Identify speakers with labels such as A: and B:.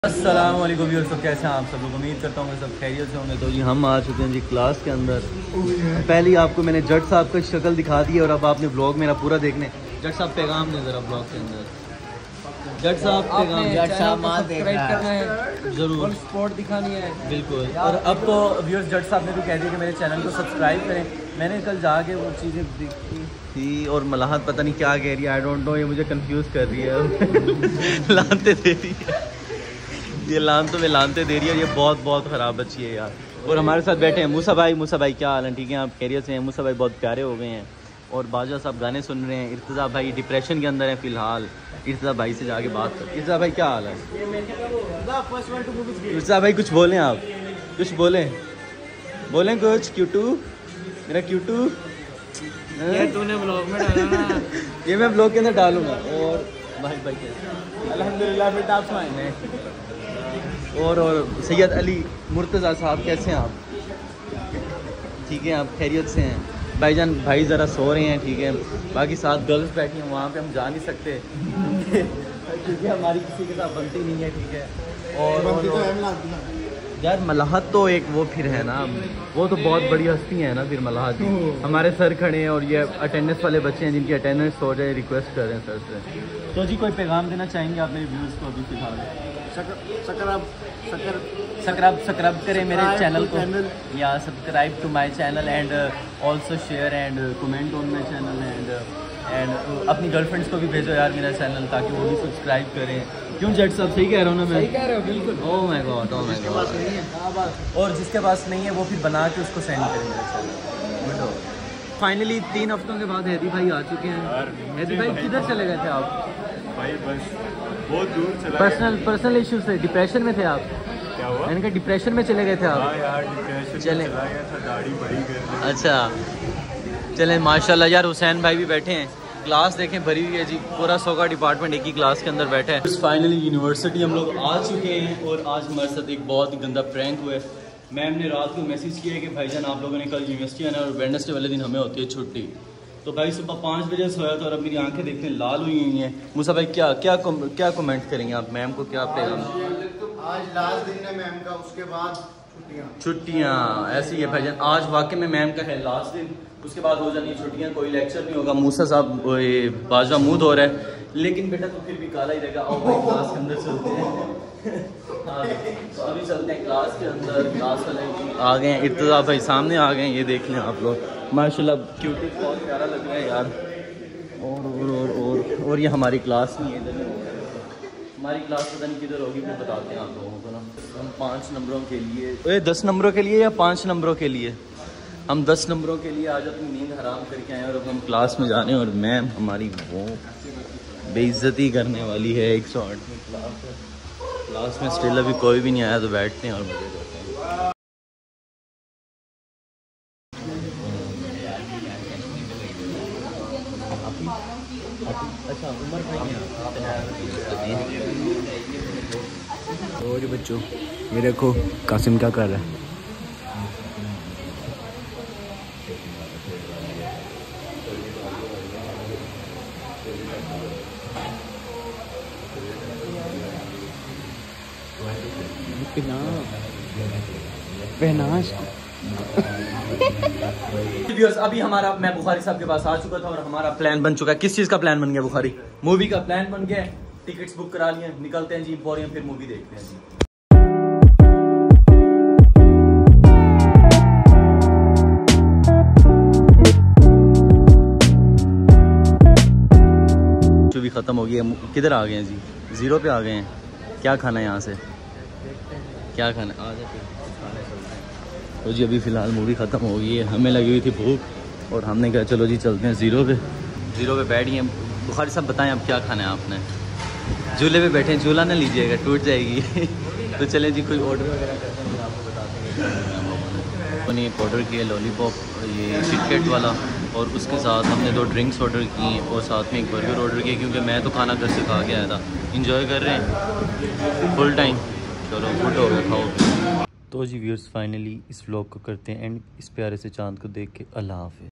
A: अस्सलाम वालेकुम व्यूअर्स, तो कैसे हैं आप सब लोग। उम्मीद करता हूँ सब खैरियत से होंगे। तो जी हम आ चुके हैं जी क्लास के अंदर। पहले ही आपको मैंने जट साहब का शक्ल दिखा दी और अब आपने ब्लॉग मेरा पूरा देखने। जट साहब पैगाम दें ज़रा ब्लॉग के अंदर। जट साहब पैगाम, जट साहब सब्सक्राइब करना है ज़रूर, सपोर्ट दिखानी है बिल्कुल। और अब तो व्यूअर्स जट साहब ने भी कह दिया कि मेरे चैनल को सब्सक्राइब करें। मैंने कल जाके वो चीज़ें देखी थी और मलाहत पता नहीं क्या कह रही है, आई डोंट नो, ये मुझे कंफ्यूज कर रही है। लानते दे रही है ये, लानतों में लानते दे रही है। ये बहुत बहुत ख़राब बच्ची है यार। और हमारे साथ बैठे हैं मूसा भाई। मूसा भाई क्या हाल है? ठीक है, आप खैरियत से हैं? मूसा भाई बहुत प्यारे हो गए हैं। और बाजा साहब गाने सुन रहे हैं। इर्तिज़ा भाई डिप्रेशन के अंदर हैं फ़िलहाल। इर्तिज़ा भाई से जाके बात कर। इर्तिज़ा भाई क्या हाल है? इर्तिज़ा भाई कुछ बोलें, आप कुछ बोलें, बोलें कुछ। क्यूटू मेरा क्यूटू, ये तूने ब्लॉग में डाला ना। ये मैं ब्लॉग के अंदर डालूँगा। और भाई भाई कैसे? अल्हम्दुलिल्लाह बेटा, आप सुनाएं। और सैयद अली मुर्तज़ा साहब कैसे हैं आप? ठीक है, आप खैरियत से हैं? भाईजान भाई ज़रा सो रहे हैं, ठीक है। बाकी साथ गर्ल्स बैठी हैं, वहाँ पे हम जा नहीं सकते क्योंकि हमारी किसी के साथ बनती नहीं है, ठीक है। और यार मलाहत तो एक वो फिर है ना, वो तो बहुत बड़ी हस्ती है ना फिर मलाहत जी। हमारे सर खड़े हैं और ये अटेंडेंस वाले बच्चे हैं जिनकी अटेंडेंस हो जाए, रिक्वेस्ट कर रहे हैं सर से। तो जी कोई पैगाम देना चाहेंगे आप मेरे व्यूज़ को अभी फिलहाल? सब्सक्राइब करें मेरे चैनल को, या subscribe to my channel and also share and comment on my channel and अपनी गर्लफ्रेंड्स को भी भेजो यार मेरा चैनल, ताकि वो भी सब्सक्राइब करें। क्यों जट साहब सही कह रहा हूँ ना मैं? सही कह रहे हो बिल्कुल। Oh my God, oh my God. और जिसके पास नहीं है वो फिर बना के उसको सेंड करें मेरा चैनल। फाइनली 3 हफ्तों के बाद हैदी भाई आ चुके हैं। हैदी भाई किधर चले गए थे आप?
B: भाई बस बहुत दूर चला
A: पर्सनल इशू से डिप्रेशन में थे आप?
B: क्या हुआ?
A: मैंने कहा डिप्रेशन में चले गए थे आप?
B: हाँ यार, डिप्रेशन
A: चले
B: चला गया था, दाढ़ी बड़ी कर दी।
A: अच्छा चलें, माशाल्लाह यार। हुसैन भाई भी बैठे हैं। क्लास देखें भरी हुई है जी, पूरा 100 का डिपार्टमेंट एक ही क्लास के अंदर बैठा है। फाइनली यूनिवर्सिटी हम लोग आ चुके हैं और आज हमारे साथ एक बहुत ही गंदा प्रैंक हुआ है। मैम ने रात को मैसेज किया है कि भाईजान आप लोगों ने कल यूनिवर्सिटी आना है और वेडनेसडे वाले दिन हमें होती है छुट्टी। तो भाई सुबह 5 बजे सोया था और अब मेरी आंखें देखने लाल हुई हुई हैं। मूसा भाई क्या कमेंट करेंगे आप? मैम को क्या पैगाम?
C: आज लास्ट दिन है मैम का, उसके बाद
A: छुट्टियाँ ऐसी है भाईजान। आज वाकई में मैम का है लास्ट दिन, उसके बाद हो जानी है छुट्टियाँ, कोई लेक्चर नहीं होगा। मूसा साहब बाजा मूड हो रहा है, लेकिन बेटा तो फिर भी काला ही रहेगा। और भाई क्लास के अंदर चलते हैं। हाँ तो अभी चलते हैं क्लास के अंदर। क्लास वाले आ गए हैं, इर्तिज़ा भाई सामने आ गए हैं, ये देख लें आप लोग। माशाल्लाह क्यूटी बहुत प्यारा लग रहा है यार। और ये हमारी क्लास नहीं है, हमारी क्लास पता नहीं किधर होगी, फिर बताते हैं आप लोगों को ना। हम 5 नंबरों के लिए 10 नंबरों के लिए या 5 नंबरों के लिए, हम 10 नंबरों के लिए आज अपनी नींद हराम करके आए और अब हम क्लास में जा रहे हैं। और मैम हमारी वो बेइज्जती करने वाली है। 108वीं क्लास है, क्लास में स्टिल अभी कोई भी नहीं आया, तो बैठते हैं और मजे करते हैं। अच्छा उमर भाई और बच्चों ये देखो कासिम क्या कर रहा है। अभी हमारा, मैं बुखारी साहब के पास आ चुका था और हमारा प्लान बन चुका है। किस चीज़ का प्लान बन गया? बुखारी मूवी का प्लान बन गया। टिकट्स बुक करा लिए, निकलते हैं जी एम्पोरियम, फिर मूवी देखते हैं जी। भी ख़त्म हो गई है। किधर आ गए हैं जी? 0 पे आ गए हैं। क्या खाना है यहाँ से? क्या खाना? आ जाते तो जी अभी फ़िलहाल मूवी ख़त्म हो गई है, हमें लगी हुई थी भूख और हमने कहा चलो जी चलते हैं 0 पे। 0 पे बैठ गए। बुखारी साहब बताएं अब क्या खाना है आपने? झूले पे बैठे हैं, झूला ना लीजिएगा टूट जाएगी। तो चले जी कोई ऑर्डर वगैरह करते हैं, आपको बताते हैं। मैंने एक ऑर्डर किया लॉलीपॉप, ये किटकैट वाला, और उसके साथ हमने 2 ड्रिंक्स ऑर्डर की और साथ में एक बर्गर ऑर्डर किया, क्योंकि मैं तो खाना घर से खा के आया था। इंजॉय कर रहे हैं फुल टाइम। चलो गुड हो गया, खाओ। तो जी व्यूअर्स फाइनली इस व्लॉग को करते हैं एंड इस प्यारे से चांद को देख के अल्लाह हाफ़िज़।